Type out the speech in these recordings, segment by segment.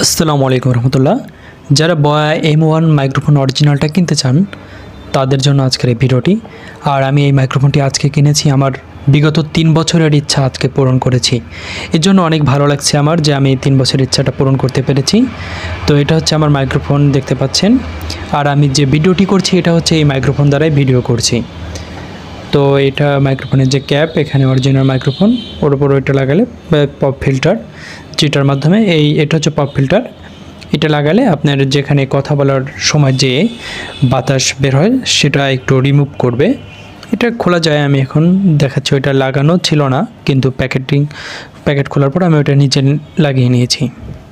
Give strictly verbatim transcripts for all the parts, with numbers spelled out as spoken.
আসসালামু আলাইকুম রহমতুল্লাহ। যারা বয়া এম ওয়ান মাইক্রোফোন অরিজিনালটা কিনতে চান তাদের জন্য আজকের এই ভিডিওটি। আর আমি এই মাইক্রোফোনটি আজকে কিনেছি, আমার বিগত তিন বছরের ইচ্ছা আজকে পূরণ করেছি। এর জন্য অনেক ভালো লাগছে আমার যে আমি তিন বছরের ইচ্ছাটা পূরণ করতে পেরেছি। তো এটা হচ্ছে আমার মাইক্রোফোন, দেখতে পাচ্ছেন। আর আমি যে ভিডিওটি করছি এটা হচ্ছে এই মাইক্রোফোন দ্বারাই ভিডিও করছি। তো এটা মাইক্রোফোনের যে ক্যাপ, এখানে অরিজিনাল মাইক্রোফোন, ওর উপর ওইটা লাগালে পপ ফিল্টার, যেটার মাধ্যমে এই এটা হচ্ছে পপ ফিল্টার। এটা লাগালে আপনার যেখানে কথা বলার সময় যে বাতাস বের হয় সেটা একটু রিমুভ করবে। এটা খোলা যায়, আমি এখন দেখাচ্ছি। ওইটা লাগানো ছিল না, কিন্তু প্যাকেটিং প্যাকেট খোলার পর আমি ওইটা নিচে লাগিয়ে নিয়েছি।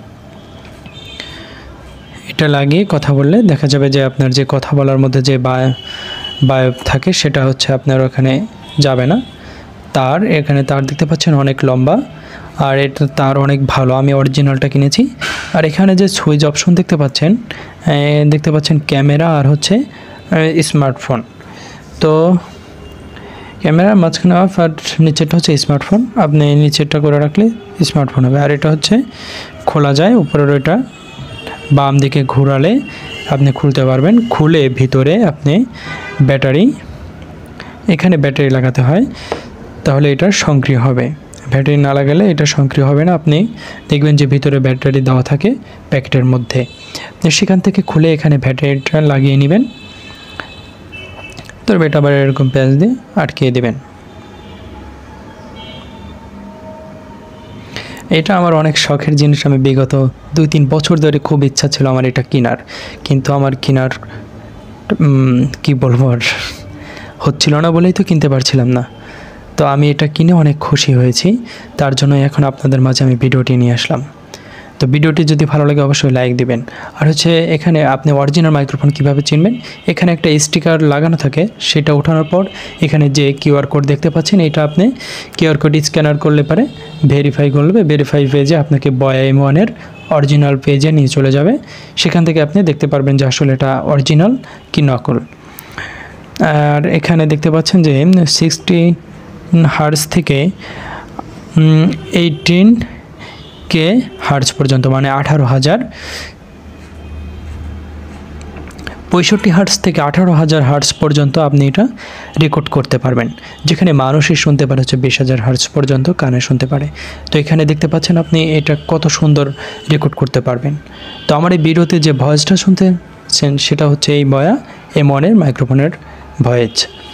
এটা লাগিয়ে কথা বললে দেখা যাবে যে আপনার যে কথা বলার মধ্যে যে বায়ু থাকে সেটা হচ্ছে আপনার ওখানে যাবে না। তার এখানে তার দেখতে পাচ্ছেন অনেক লম্বা, আর এটা তার অনেক ভালো। আমি অরিজিনালটা কিনেছি। আর এখানে যে সুইচ অপশন দেখতে পাচ্ছেন, দেখতে পাচ্ছেন ক্যামেরা আর হচ্ছে স্মার্টফোন। তো ক্যামেরার মাঝখানে অফ, আর নিচেরটা হচ্ছে স্মার্টফোন। আপনি নিচেরটা করে রাখলে স্মার্টফোন হবে। আর এটা হচ্ছে খোলা যায়, উপরের ওইটা বাম দিকে ঘোরালে আপনি খুলতে পারবেন। খুলে ভিতরে আপনি ব্যাটারি, এখানে ব্যাটারি লাগাতে হয়, তাহলে এটা সক্রিয় হবে। ব্যাটারি না লাগালে এটা সক্রিয় হবে না। আপনি দেখবেন যে ভিতরে ব্যাটারি দেওয়া থাকে প্যাকেটের মধ্যে। আপনি সেখান থেকে খুলে এখানে ব্যাটারিটা লাগিয়ে নেবেন। তারপর এটা আবার এরকম প্যাচ দিয়ে আটকিয়ে দেবেন। এটা আমার অনেক শখের জিনিস। আমি বিগত দুই তিন বছর ধরে খুব ইচ্ছা ছিল আমার এটা কেনার, কিন্তু আমার কেনার কি বলবো আর হচ্ছিল না বলেই তো কিনতে পারছিলাম না। তো আমি এটা কিনে অনেক খুশি হয়েছি, তার জন্য এখন আপনাদের মাঝে আমি ভিডিওটি নিয়ে আসলাম। তো ভিডিওটি যদি ভালো লাগে অবশ্যই লাইক দিবেন। আর হচ্ছে এখানে আপনি অরিজিনাল মাইক্রোফোন কিভাবে চিনবেন, এখানে একটা স্টিকার লাগানো থাকে, সেটা ওঠানোর পর এখানে যে কিউআর কোড দেখতে পাচ্ছেন, এটা আপনি কিউআর কোড স্ক্যানার করলে পারে ভেরিফাই করবে। ভেরিফাই পেজে আপনাকে বয়া এম ওয়ানের অরিজিনাল পেজে নিয়ে চলে যাবে। সেখান থেকে আপনি দেখতে পারবেন যে আসলে এটা অরিজিনাল কি নকল। আর এখানে দেখতে পাচ্ছেন যে সিক্সটি হার্জ থেকে এইটিন কে হার্জ পর্যন্ত, মানে আঠারো হাজার পঁয়ষট্টি হার্জ থেকে আঠারো হাজার হার্জ পর্যন্ত আপনি এটা রেকর্ড করতে পারবেন। যেখানে মানুষই শুনতে পারে হচ্ছে বিশ হাজার হার্জ পর্যন্ত কানে শুনতে পারে। তো এখানে দেখতে পাচ্ছেন আপনি এটা কত সুন্দর রেকর্ড করতে পারবেন। তো আমার এই ভিডিওতে যে ভয়েসটা শুনতেছেন সেটা হচ্ছে এই বয়া এম ওয়ানের মাইক্রোফোনের ভয়েস।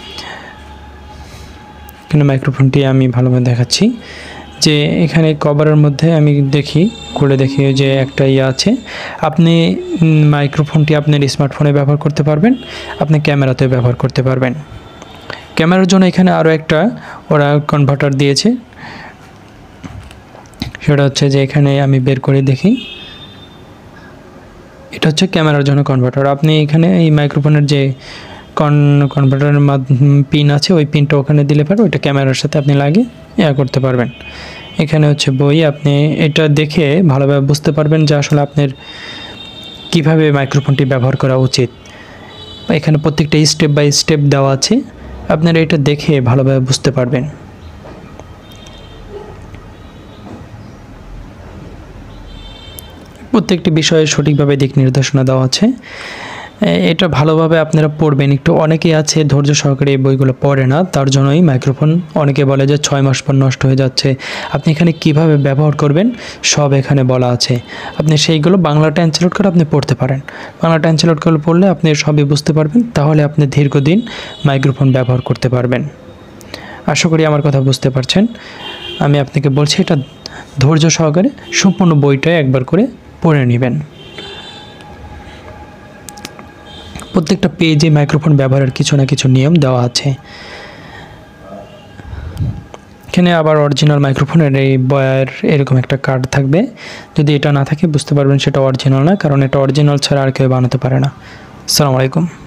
এখানে মাইক্রোফোনটি আমি ভালোভাবে দেখাচ্ছি যে এখানে কভারের মধ্যে আমি দেখি, খুলে দেখি যে একটা ইয়ে আছে। আপনি মাইক্রোফোনটি আপনার স্মার্টফোনে ব্যবহার করতে পারবেন, আপনি ক্যামেরাতেও ব্যবহার করতে পারবেন। ক্যামেরার জন্য এখানে আরও একটা ওরা কনভার্টার দিয়েছে, সেটা হচ্ছে যে এখানে আমি বের করে দেখি, এটা হচ্ছে ক্যামেরার জন্য কনভার্টার। আপনি এখানে এই মাইক্রোফোনের যে কন কনভার্টারের পিন আছে, ওই পিনটা ওখানে দিলে পারে ওইটা ক্যামেরার সাথে আপনি লাগিয়ে ইয়া করতে পারবেন। এখানে হচ্ছে বই, আপনি এটা দেখে ভালোভাবে বুঝতে পারবেন যে আসলে আপনার কিভাবে মাইক্রোফোনটি ব্যবহার করা উচিত। এখানে প্রত্যেকটা স্টেপ বাই স্টেপ দেওয়া আছে, আপনারা এটা দেখে ভালোভাবে বুঝতে পারবেন। প্রত্যেকটি বিষয়ে সঠিকভাবে দিক নির্দেশনা দেওয়া আছে। এটা ভালোভাবে আপনারা পড়বেন। একটু অনেকেই আছে ধৈর্য সহকারে এই বইগুলো পড়ে না, তার জন্যই মাইক্রোফোন অনেকে বলে যে ছয় মাস পর নষ্ট হয়ে যাচ্ছে। আপনি এখানে কিভাবে ব্যবহার করবেন সব এখানে বলা আছে। আপনি সেইগুলো বাংলা ট্রান্সলেট করে আপনি পড়তে পারেন। বাংলা ট্রান্সলেট করে পড়লে আপনি সবই বুঝতে পারবেন, তাহলে আপনি দীর্ঘদিন মাইক্রোফোন ব্যবহার করতে পারবেন। আশা করি আমার কথা বুঝতে পারছেন। আমি আপনাকে বলছি এটা ধৈর্য সহকারে সম্পূর্ণ বইটাই একবার করে পড়ে নেবেন। প্রত্যেকটা পেজে মাইক্রোফোন ব্যবহারের কিছু না কিছু নিয়ম দেওয়া আছে। এখানে আবার অরিজিনাল মাইক্রোফোনের এই বয়ার এরকম একটা কার্ড থাকবে। যদি এটা না থাকে বুঝতে পারবেন সেটা অরিজিনাল না, কারণ এটা অরিজিনাল ছাড়া আর কেউ বানাতে পারে না। আসসালামু আলাইকুম।